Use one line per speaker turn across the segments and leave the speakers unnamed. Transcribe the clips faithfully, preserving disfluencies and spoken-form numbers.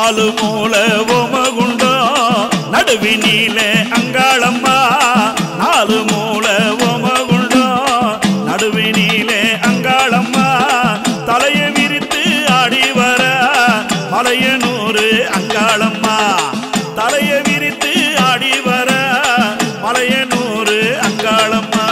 நாலு மூல ஓமகுண்டம் நடுவினிலே அங்காளம்மா நாலு மூல ஓமகுண்டம் நடுவினிலே அங்காளம்மா தலையை விரித்து ஆடி வர மலையனூர் அங்காளம்மா தலையை விரித்து ஆடி வர மலையனூர் அங்காளம்மா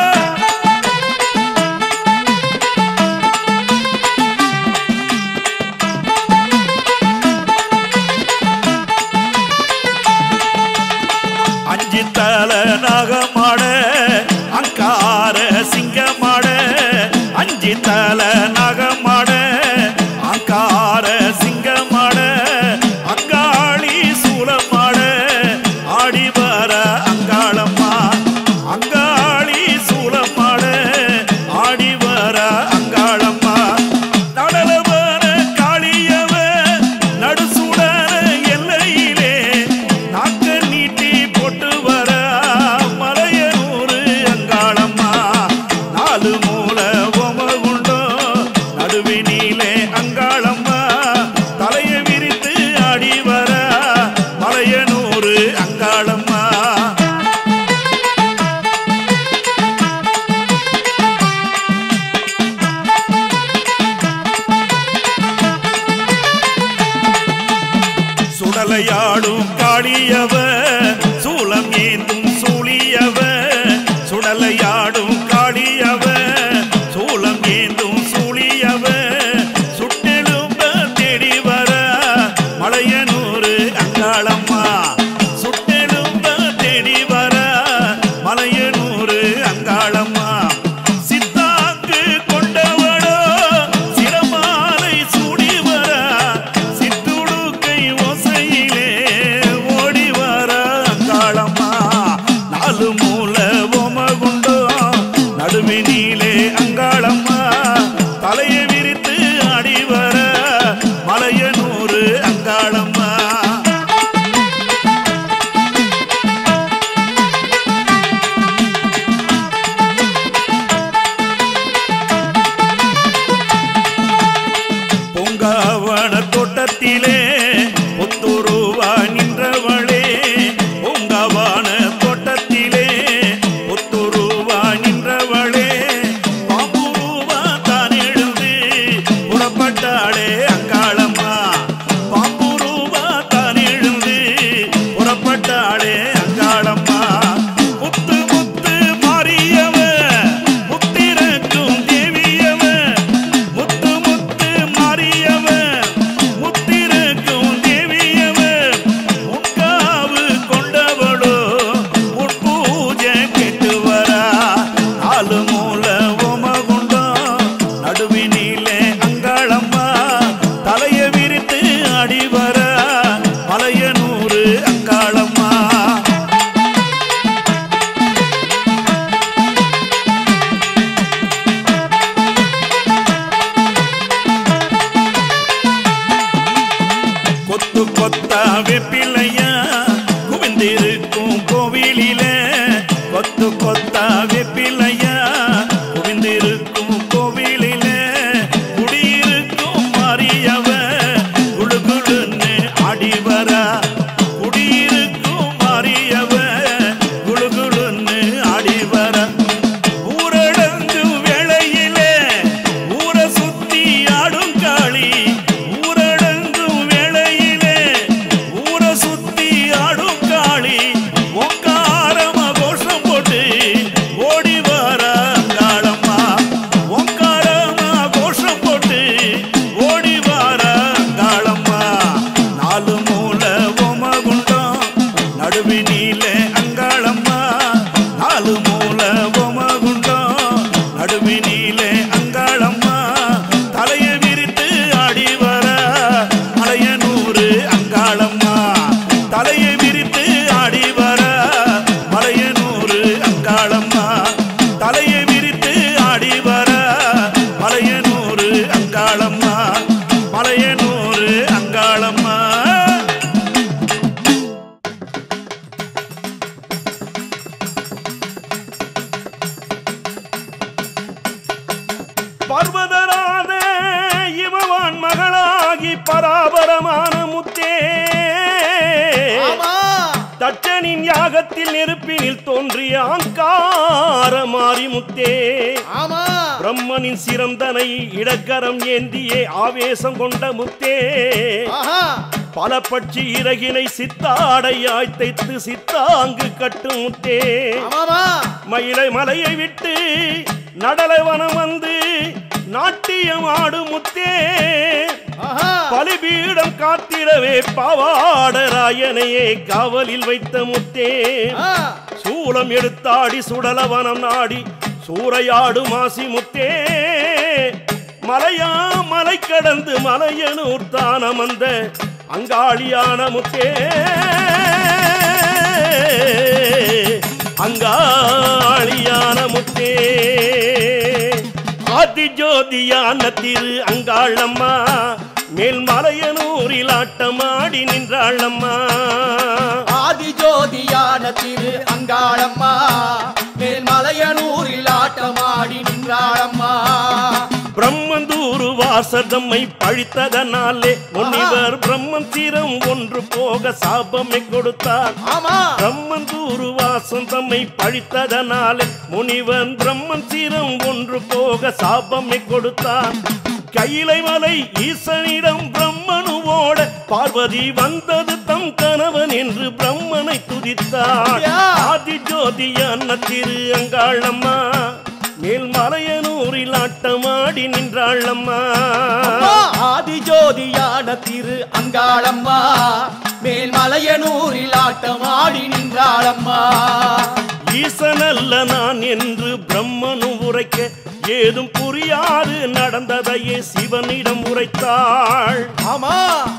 அஞ்சித்தல நாகமாட அங்கார சிங்கமாட அஞ்சித்தல நாகமாட அங்கார சிங்கமாட அங்காளி சூலமாட ஆடி வர அங்காளம்மா அங்காளி சூலமாட ஆடி வர அங்காளம்மா நடலவர காளியவ நடுசுடர எல்லையிலே நாக்க நீட்டி போட்டு வர மலையனூர் அங்காளம்மா நாலு மூல ஓமகுண்டம் நடுவினிலே அங்காளம்மா தலையை விரித்து ஆடி வர மலையனூர் அங்காளம்மா சுடலையாடும் காளியவ சூலம் ஏந்தும் சூழியவ சுடலையாடும் காளியவ சூலம் ஏந்தும் சூழியவ சுட்டெழும்ப தேடி வர மலையனூர் அங்காளம்மா சுட்டெழும்ப தேடி வர மலையனூர் அங்காளம்மா சித்தாங்கு கொண்டவளோ சிரமாலை சூடி வர சித்துடுக்கை ஓசையிலே ஓடி வர அங்காளம்மா நாலு மூல ஓமகுண்டம் நடுவினிலே அங்காளம்மா தலையை விரித்து ஆடி வர மலையனூர் அங்காளம்மா பூங்காவன தோட்டத்திலே புத்துருவா நின்றவளே பூங்காவன தோட்டத்திலே புத்துருவா நின்றவளே பாம்புருவா தான் எழுந்து புறப்பட்டாளே அங்காளம்மா பாம்புருவா தான் எழுந்து புறப்பட்டாளே அங்காளம்மா முத்து முத்து மாறியவ முத்திரக்கும் தேவியவ முத்து முத்து மாறியவ முத்திரக்கும் தேவியவ முன்காவு கொண்டவளோ முற்பூஜை கெட்டு வரா நாலு மூல ஓமகுண்டம் நடுவினிலே அங்காளம்மா தலையை விரித்து ஆடி வர மலையனூர் அங்காளம்மா கொத்து கொத்தா வெப்பிலையா குவிந்திருக்கும் கோவிலிலே கொத்து கொத்தா வெப்பிலையா குவிந்திருக்கும் கோவிலிலே குடியிருக்கும் மாறியவ குழு குழுன்னு ஆடி வர குடியிருக்கும் மாறியவ குழு குழுன்னு ஆடி வர ஊரடங்கு வேளையிலே ஊர சுத்தி ஆடும் காளி ஊரடங்கு வேளையிலே ஊர சுத்தி ஆடும் காளி ஓங்காரமா கோஷம் போட்டு ஓடி வர அங்காளம்மா ஓங்காரமா கோஷம் போட்டு ஓடி வர அங்காளம்மா நாலு மூல ஓமகுண்டம் நடுவினிலே அங்காளம்மா நாலு மூல ஓமகுண்டம் நடுவினிலே அங்காளம்மா தலையை விரித்து ஆடி உருவாகி பராபரமான முத்தே தட்சனின் யாகத்தில் நெருப்பினில் தோன்றிய அங்கார மாறி முத்தே பிரம்மனின் சிறந்தனை இடக்கரம் ஏந்தியே ஆவேசம் கொண்ட முத்தே பல பட்சி இறகினை சித்தாடையாய் தைத்து சித்தாங்கு கட்டும் முத்தே மயிலை மலையை விட்டு நடலவனம் வந்து நாட்டியம் ஆடும் முத்தே பலிபீடம் காத்திடவே பாவாடராயனையே காவலில் வைத்த முத்தே சூலம் எடுத்தாடி சுடலவனம் நாடி சூறையாடு மாசி முத்தே மலையா மலை கடந்து மலையனூர் தானம் வந்த அங்காளியான முத்தே அங்காளியான முத்தே ஆதி ஜோதியான திரு அங்காளம்மா மேல் மலையனூரில் ஆட்டமாடி நின்றாளம்மா
ஆதி ஜோதியான திரு அங்காளம்மா மேல் மலையனூரில் ஆட்டமாடி நின்றாளம்மா
பிரம்மந்தூரு வாசதம்மை பழித்ததனாலே முனிவர் பிரம்மன் தீரம் ஒன்று போக சாபமை கொடுத்தார் பிரம்மந்தூரு வாசம் தம்மை பழித்ததனாலே முனிவன் பிரம்மன் தீரம் ஒன்று போக சாபமை கொடுத்தார் கையிலை மலை ஈசனிடம் பிரம்மனுவோட பார்வதி வந்தது தம் கணவன் என்று பிரம்மனை துதித்தார் ஆதி ஜோதியான திரு அங்காளம்மா மேல் மலையனூரில் ஆட்டமாடி நின்றாளம்மா
ஆதி ஜோதியான திரு அங்காளம்மா மேல் மலையனூரில் ஆட்டமாடி நின்றாளம்மா
ஈசனல்ல நான் என்று பிரம்மனு உரைக்க ஏதும் புரியாது நடந்ததையே சிவனிடம் உரைத்தாள்
ஆமா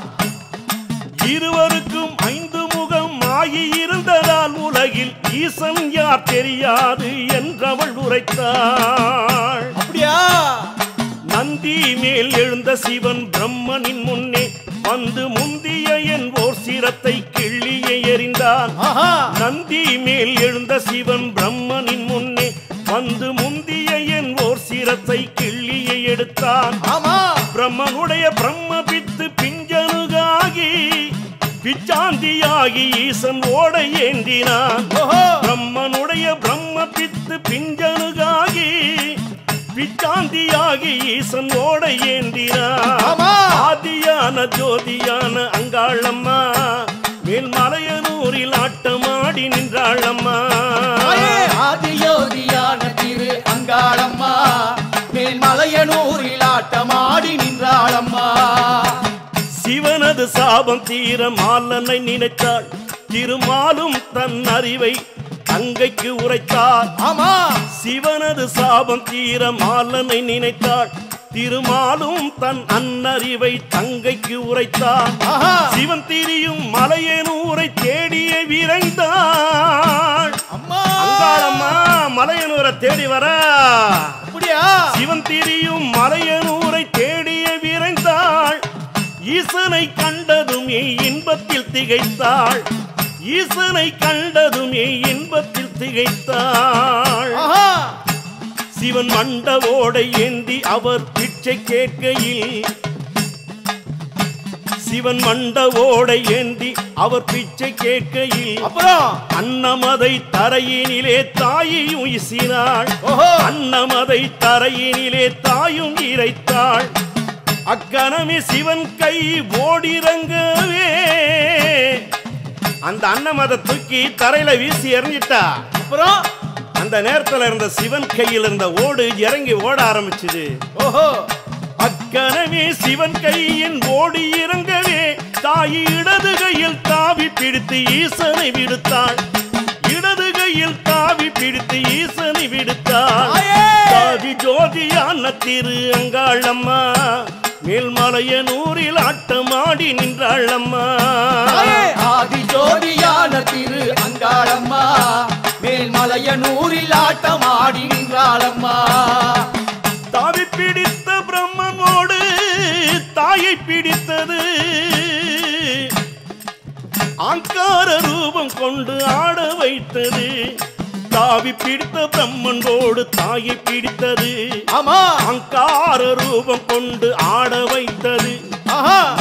இருவருக்கும் ஐந்து முகம் ஆகி இருந்ததால் உலகில் ஈசன் யார் தெரியாது என்றவள் உரைத்தாள்
அப்படியா
நந்தி மேல் எழுந்த சிவன் பிரம்மனின் முன்னே வந்து முந்திய என் ஓர் சிரத்தை கிள்ளியை எறிந்தான் நந்தி மேல் எழுந்த சிவன் பிரம்மனின் முன்னே வந்து முந்திய என் ஓர் சிரத்தை கிள்ளியை எடுத்தான் பிரம்மனுடைய பிரம்ம பித்து பிஞ்சனுகாகி பிச்சாந்தியாகி ஈசன் ஓட ஏந்தினான் பிரம்மனுடைய பிரம்ம பித்து பிஞ்சனுகாகி பிச்சாந்தியாகி ஈசன் ஓட ஏந்தினான் ஆதியான ஜோதியான அங்காளம்மா மேல் மலையனூரில் ஆட்டமாடி நின்றாளம்மா
ஆதி ஜோதியான திரு அங்காளம்மா மேல் மலையனூரில் ஆட்டமாடி நின்றாளம்மா
சிவனது சாபம் தீர மாலனை நினைத்தாள் திருமாலும் தன் அறிவை தங்கைக்கு உரைத்தார்
ஆமா
சிவனது சாபம் தீர மாலனை நினைத்தாள் திருமாலும் தன் அன்னறிவை தங்கைக்கு உரைத்தார் சிவன் திரியும் மலையனூரை தேடிய விரைந்தாள் அங்காளம்மா மலையனூரை தேடி வர
அப்படியா
சிவன் திரியும் மலையனூரை தேடிய விரைந்தாள் ஈசனை கண்டதுமே இன்பத்தில் திகைத்தாள் ஈசனை கண்டதுமே இன்பத்தில் திகைத்தாள் சிவன் மண்டவோடை ஏந்தி அவர் பிச்சை கேட்கையில் சிவன் மண்டவோடை ஏந்தி அவர் பிச்சை கேட்கையில் அன்னமதை தரையினிலே தாயும் இசினாள் அன்னமதை தரையினிலே தாயும் இறைத்தாள் அக்கணமே சிவன் கை ஓடிறங்கவே அந்த அன்னமதை தூக்கி தரையில வீசி எறிஞ்சிட்டா
அப்புறம்
அந்த நேரத்துல இருந்த சிவன் கையில் இருந்த ஓடு இறங்கி ஓட ஆரம்பிச்சது
ஓஹோ
அக்கணமே சிவன் கையின் ஓடி இறங்கவே தாய் இடது கையில் தாவி பிடித்து ஈசனை விடுத்தாள் இடது கையில் தாவி பிடித்து ஈசனை விடுத்தாள் ஆதி ஜோதியான திரு அங்காளம்மா மேல் மலையனூரில் ஆட்டமாடி நின்றாளம்மா
ஆதி ஜோதியான திரு அங்காளம்மா மேல் மலையனூரில் ஆட்டமாடி நின்றாளம்மா
தாவி பிடித்த பிரம்மனோடு தாயை பிடித்தது அங்கார ரூபம் கொண்டு ஆட வைத்தது தாவி பிடித்த பிரம்மனோடு தாயை பிடித்தது
ஆமா
அங்கார ரூபம் கொண்டு ஆட வைத்தது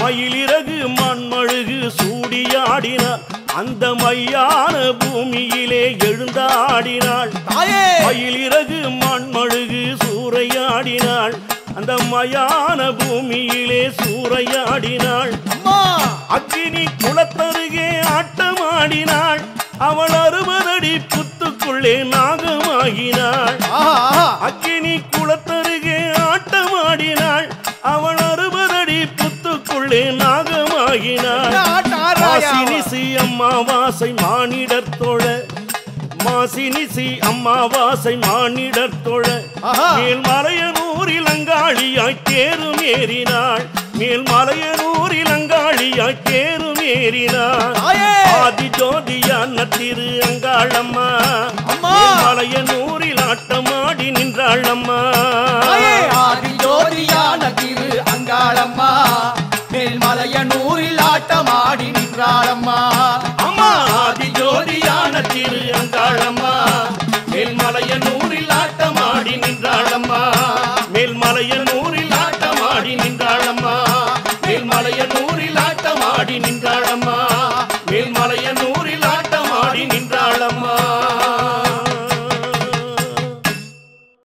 ஆடினாள் அந்த மையான பூமியிலே எழுந்தாடினாள் மயிலிறகு மண்மழுகு சூறையாடினாள் அந்த மயான பூமியிலே சூறையாடினாள் அக்கினி குளத்தருகே ஆட்டமாடினாள் அவள் அறுபதடி புத்துக்குள்ளே நாகமாகினாள் அக்கினி குளத்தருகே ஆட்டமாடினாள் அவள் அறுபதடி புத்துக்குள்ளே நாகமாகினாள் மாசினிசி அம்மாவாசை மானிடர் தோழ மாசினிசி அம்மாவாசை மானிடர் தோழ மேல்மலையனூரில் அங்காளியாய் தேரும் ஏறினாள் மேல்மலையனூரில் அங்காளியாய் தேரும் ஏறினாள் ஆதி ஜோதியான திரு அங்காளம்மா மலையனூரில் ஆட்டமாடி நின்றாள் அம்மா
ஆதி ஜோதியான திரு அங்காளம்மா மேல்மலையனூரில் ஆட்டமாடி நின்றாளம்மா
அம்மா ஆதி ஜோதியான திரு அங்காளம்மா மேல்மலையனூரில் ஆட்டமாடி நின்றாளம்மா மேல்மலையனூரில் ஆட்டமாடி நின்றாளம்மா மேல்மலையனூரில்